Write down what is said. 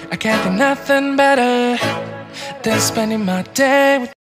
I can't think nothing better than spending my day with